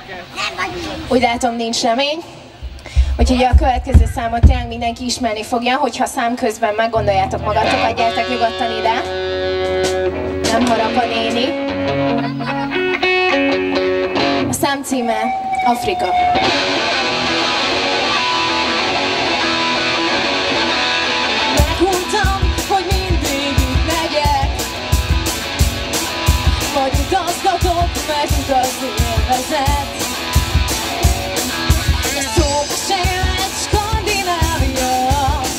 Úgy látom, nincs remény. Úgyhogy a következő számot tényleg mindenki ismerni fogja, hogyha szám közben meggondoljátok magatokat, gyertek nyugodtan ide. Nem harap a néni. A szám címe Afrika. Meguntam, hogy mindig itt legyek, vagy utazgatok, mert utazni élvezet. Szóba se jöhet Skandinávia,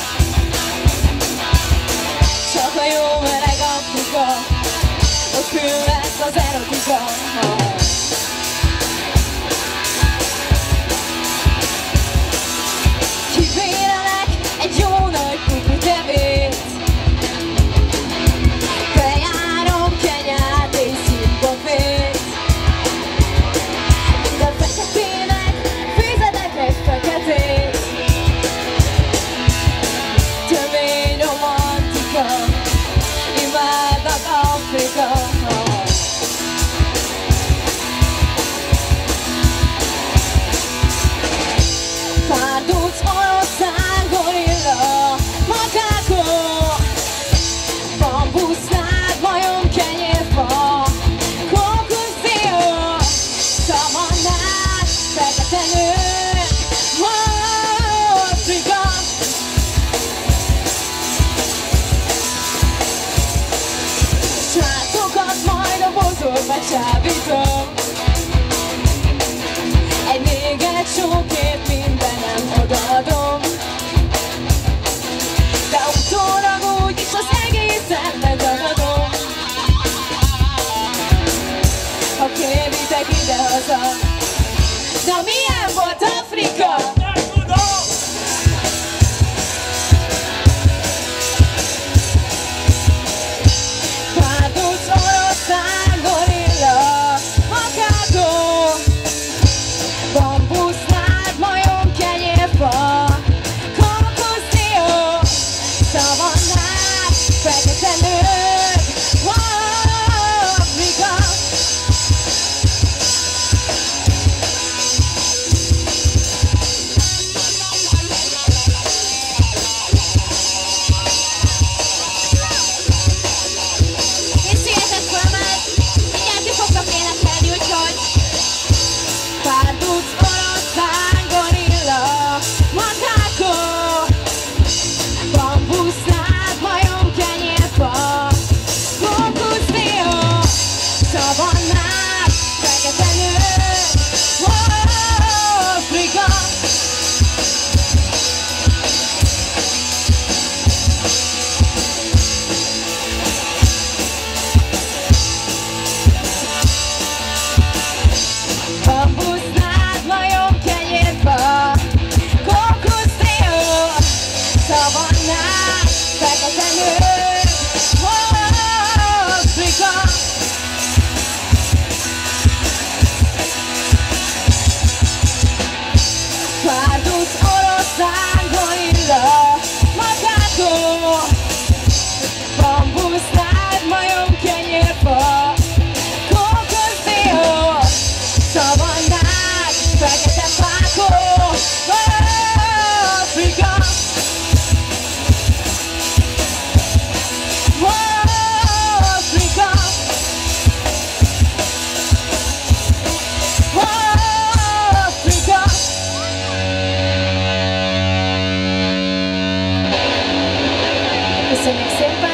csak a jó meleg Afrika, ott fül lesz az erotika. Kibérelek egy jó nagy kuku tevét, bejárom Kenyát és Zimbabvét. Minden feketének fizetek egy feketét, tömény romantika, imádnak Afrika. Párduc, oroszlán, gorilla, makákó, bambusznád, majom, kenyérfa, kókuszdió, szavannád, fekete nő, Afrika. Srácokat majd a bozorba csábítom, egy néget sókért mindenem odaadom, de utólag úgyis az egészen megadom. Ha kérvitek idehaza, na milyen volt Afrika? Párduc, oroszlán, gorilla, makákó, bambusznád, majom, kenyérfa, kókuszdió, szavannád, fekete nők, Afrika. És sietek föl, mert mindjárt ki fognak énekelni, úgyhogy párduc, oroszlán, gorilla, makákó, bambusznád, majom, kenyérfa, kókuszdió, szavannád, fekete nők, Afrika. Bambusznád, majom, kenyérfa, kókuszdió, szavannád, fekete nők, Afrika. Párduc, oroszlán, gorilla, makákó, bambusznád, majom, kenyérfa, kókuszdió, szavannád, fekete fákó, Afrika. Afrika. Afrika. Köszönjük szépen!